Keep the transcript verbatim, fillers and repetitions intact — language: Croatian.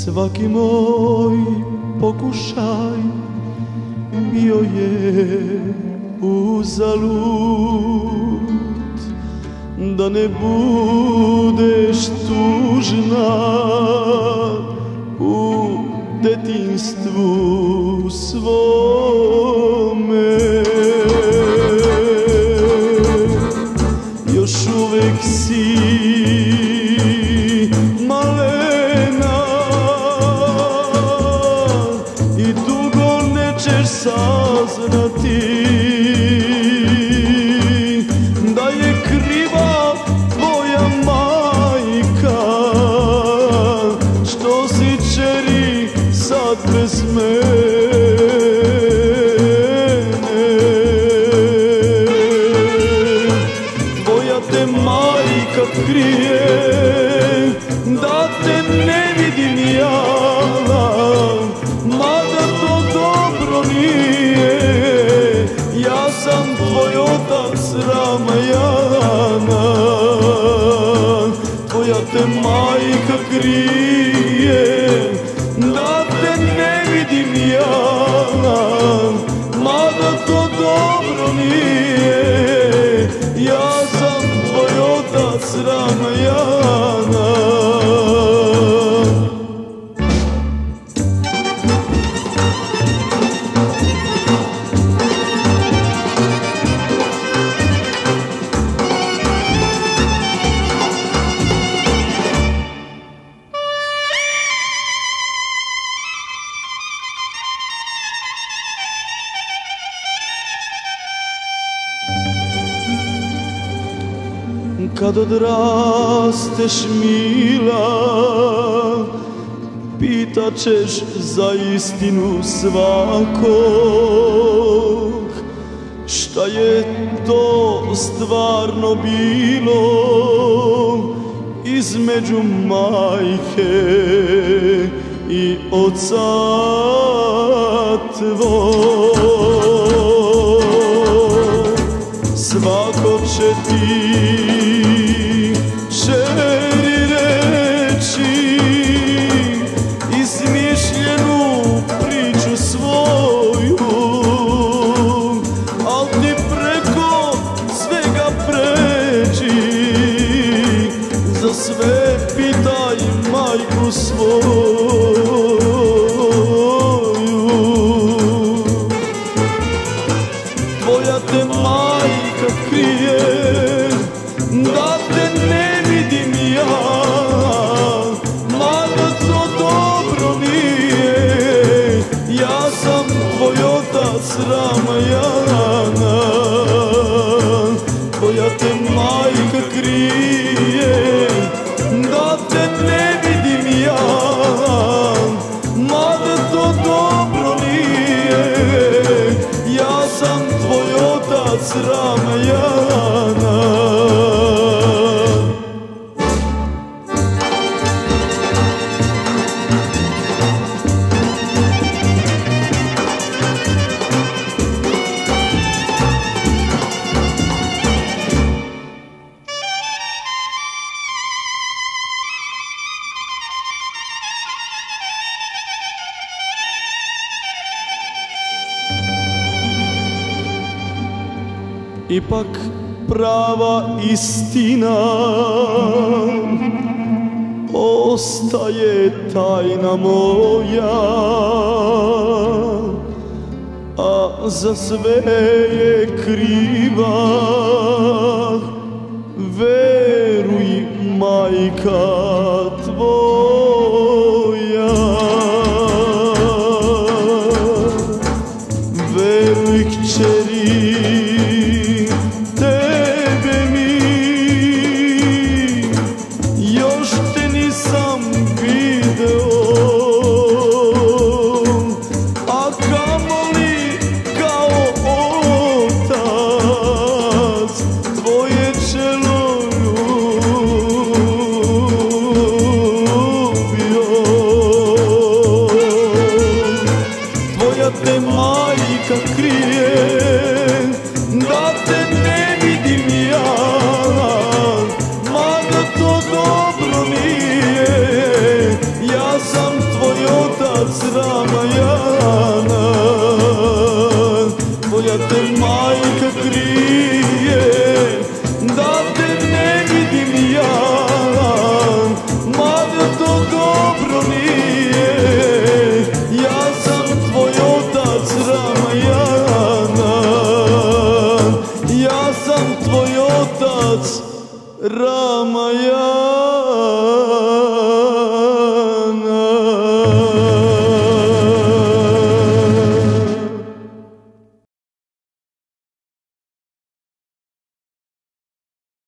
Svaki moj pokušaj bio je uzalud, da ne budeš tužna u detinjstvu svome. Još uvek si malena i dugo nećeš saznati da je kriva tvoja majka, što si čeri sad bez mene. Tvoja te majka krije da te ne vidim ja, mada to dobro nije. Ja sam tvoj otac Ramajana. Tvoja te majka krije da te ne vidim ja, mada to dobro nije. Ja sam tvoj otac Ramajana. Kad odrasteš mila, pitaćeš za istinu svakog, šta je to stvarno bilo između majke i oca tvog. Svako će ti čeri reći izmišljenu priču svoju, al ti preko svega pređi, za sve pitaj majku svoju. Tvoja te majka krije da te ne vidim ja, mada to dobro nije. Ja sam tvoj otac Ramajana. Tvoja te majka krije da te ne vidim ja, mada to dobro nije. Ja sam tvoj otac Ramajana. Ipak prava istina ostaje tajna moja, a za sve je kriva, veruj, majka